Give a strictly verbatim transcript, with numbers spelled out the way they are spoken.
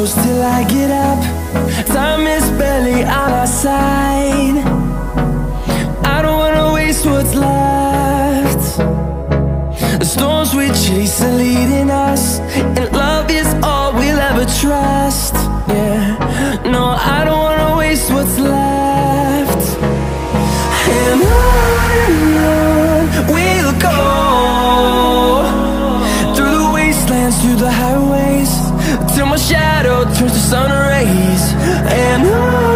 close till I get up. Time is barely on our side. I don't wanna waste what's left. The storms we chase are leading us, and love is all we'll ever trust. Yeah, no, I don't wanna waste what's left. And on and on we'll go, through the wastelands, through the highways, till my shadow turns to sun rays. And on